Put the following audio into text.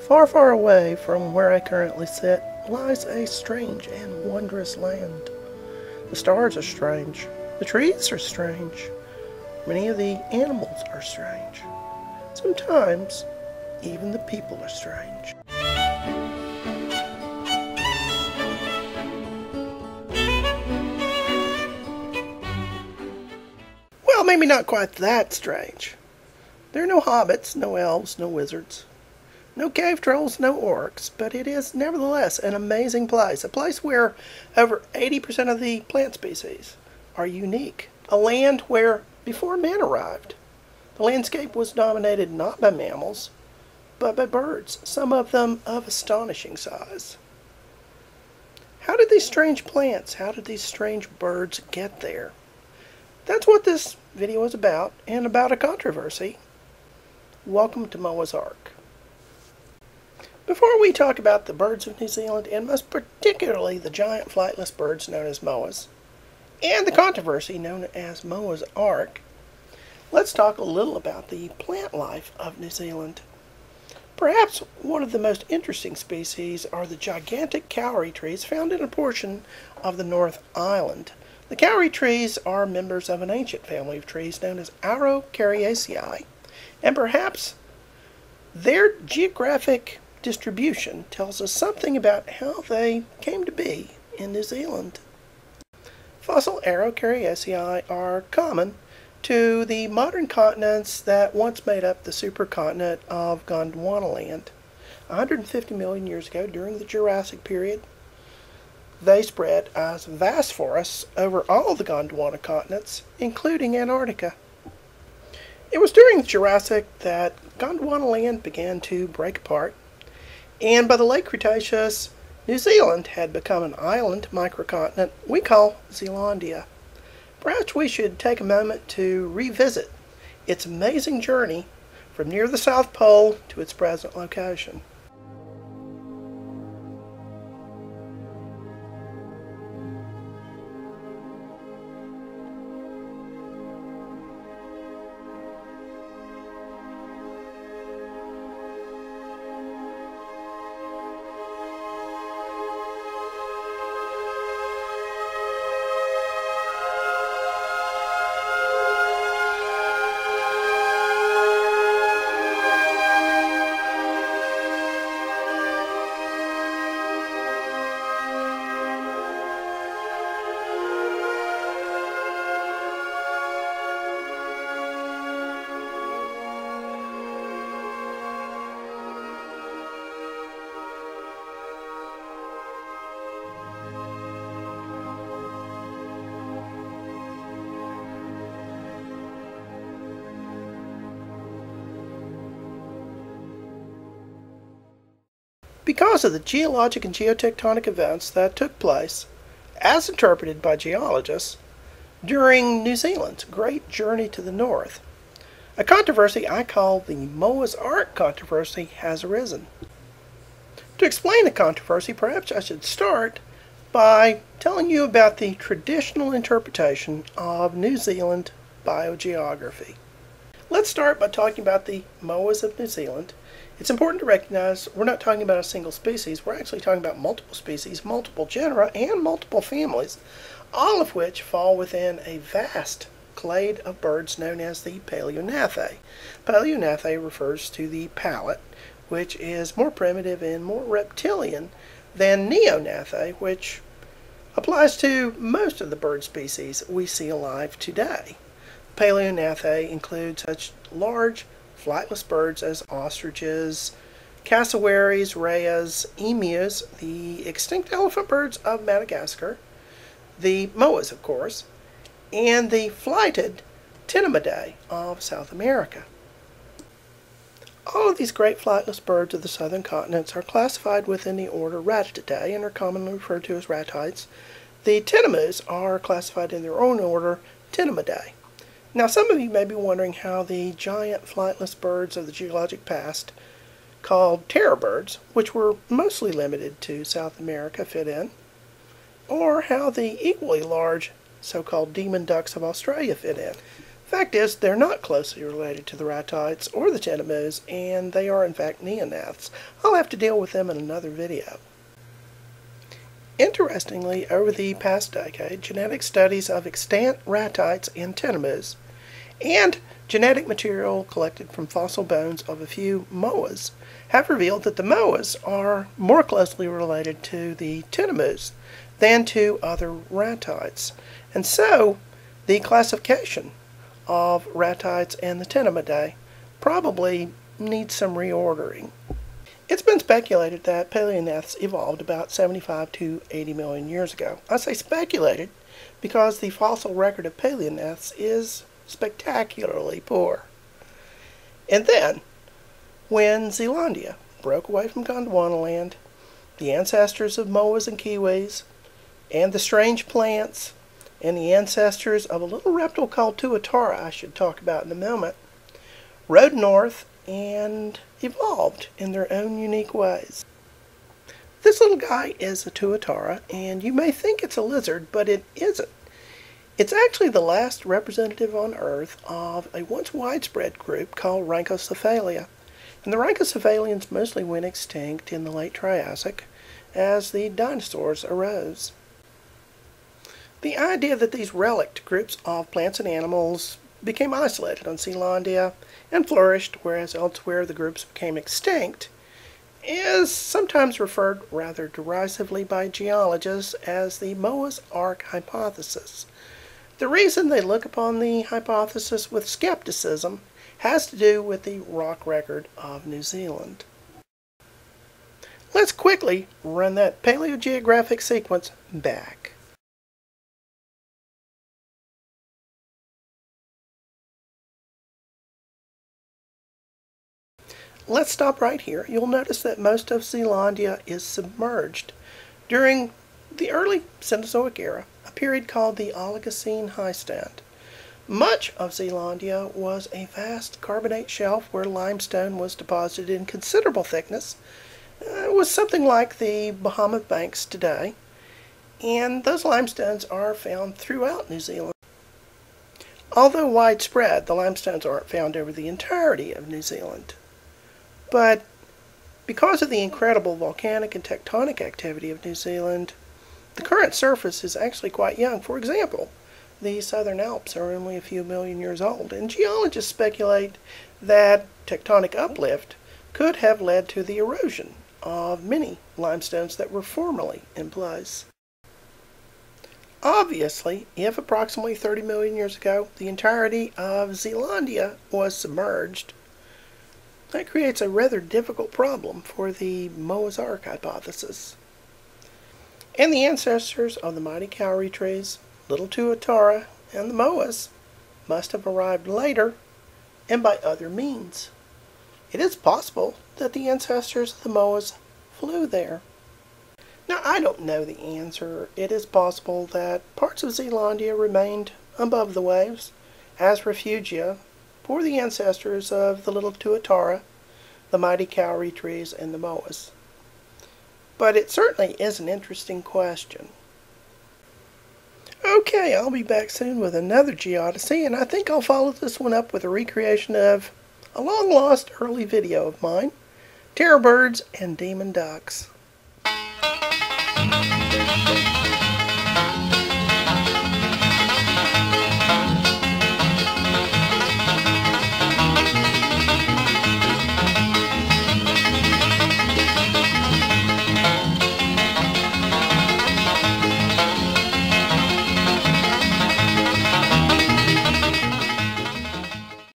Far, far away from where I currently sit lies a strange and wondrous land. The stars are strange. The trees are strange. Many of the animals are strange. Sometimes, even the people are strange. Well, maybe not quite that strange. There are no hobbits, no elves, no wizards, no cave trolls, no orcs, but it is nevertheless an amazing place. A place where over 80% of the plant species are unique. A land where, before man arrived, the landscape was dominated not by mammals, but by birds, some of them of astonishing size. How did these strange plants, how did these strange birds get there? That's what this video is about, and about a controversy. Welcome to Moas Ark. Before we talk about the birds of New Zealand, and most particularly the giant flightless birds known as moas, and the controversy known as Moas Ark, let's talk a little about the plant life of New Zealand. Perhaps one of the most interesting species are the gigantic kauri trees found in a portion of the North Island. The kauri trees are members of an ancient family of trees known as Araucariaceae, and perhaps their geographic distribution tells us something about how they came to be in New Zealand. Fossil Araucariaceae are common to the modern continents that once made up the supercontinent of Gondwanaland. 150 million years ago, during the Jurassic period, they spread as vast forests over all the Gondwana continents, including Antarctica. It was during the Jurassic that Gondwanaland began to break apart, and by the late Cretaceous, New Zealand had become an island microcontinent we call Zealandia. Perhaps we should take a moment to revisit its amazing journey from near the South Pole to its present location. Because of the geologic and geotectonic events that took place, as interpreted by geologists, during New Zealand's great journey to the north, a controversy I call the Moas Ark controversy has arisen. To explain the controversy, perhaps I should start by telling you about the traditional interpretation of New Zealand biogeography. Let's start by talking about the Moas of New Zealand. It's important to recognize we're not talking about a single species, we're actually talking about multiple species, multiple genera, and multiple families, all of which fall within a vast clade of birds known as the Paleognathae. Paleognathae refers to the palate, which is more primitive and more reptilian than Neognathae, which applies to most of the bird species we see alive today. Paleognathae include such large flightless birds as ostriches, cassowaries, rheas, emus, the extinct elephant birds of Madagascar, the moas, of course, and the flighted Tinamadae of South America. All of these great flightless birds of the southern continents are classified within the order Ratatidae and are commonly referred to as ratites. The tinamus are classified in their own order, Tinamadae. Now, some of you may be wondering how the giant flightless birds of the geologic past, called terror birds, which were mostly limited to South America, fit in, or how the equally large so-called demon ducks of Australia fit in. Fact is, they're not closely related to the rhytites or the tinamous, and they are in fact neonaths. I'll have to deal with them in another video. Interestingly, over the past decade, genetic studies of extant rhytites and tinamous and genetic material collected from fossil bones of a few Moas have revealed that the Moas are more closely related to the tinamous than to other rhytites. And so, the classification of rhytites and the tinamidae probably needs some reordering. It's been speculated that paleognaths evolved about 75 to 80 million years ago. I say speculated because the fossil record of paleognaths is spectacularly poor. And then, when Zealandia broke away from Gondwanaland, the ancestors of Moas and Kiwis, and the strange plants, and the ancestors of a little reptile called Tuatara, I should talk about in a moment, rode north and evolved in their own unique ways. This little guy is a Tuatara, and you may think it's a lizard, but it isn't. It's actually the last representative on Earth of a once widespread group called Rhynchocephalia. And the Rhynchocephalians mostly went extinct in the late Triassic as the dinosaurs arose. The idea that these relict groups of plants and animals became isolated on Zealandia and flourished, whereas elsewhere the groups became extinct, is sometimes referred rather derisively by geologists as the Moas Ark hypothesis. The reason they look upon the hypothesis with skepticism has to do with the rock record of New Zealand. Let's quickly run that paleogeographic sequence back. Let's stop right here. You'll notice that most of Zealandia is submerged. During the early Cenozoic era, a period called the Oligocene High Stand, much of Zealandia was a vast carbonate shelf where limestone was deposited in considerable thickness. It was something like the Bahamas banks today, and those limestones are found throughout New Zealand. Although widespread, the limestones aren't found over the entirety of New Zealand. But because of the incredible volcanic and tectonic activity of New Zealand, the current surface is actually quite young. For example, the Southern Alps are only a few million years old, and geologists speculate that tectonic uplift could have led to the erosion of many limestones that were formerly in place. Obviously, if approximately 30 million years ago the entirety of Zealandia was submerged, that creates a rather difficult problem for the Moas Ark hypothesis. And the ancestors of the mighty kauri trees, little Tuatara, and the Moas must have arrived later and by other means. It is possible that the ancestors of the Moas flew there. Now, I don't know the answer. It is possible that parts of Zealandia remained above the waves as refugia for the ancestors of the little Tuatara, the mighty kauri trees, and the Moas. But it certainly is an interesting question. Okay, I'll be back soon with another Geodyssey, and I think I'll follow this one up with a recreation of a long-lost early video of mine, terror birds and demon ducks.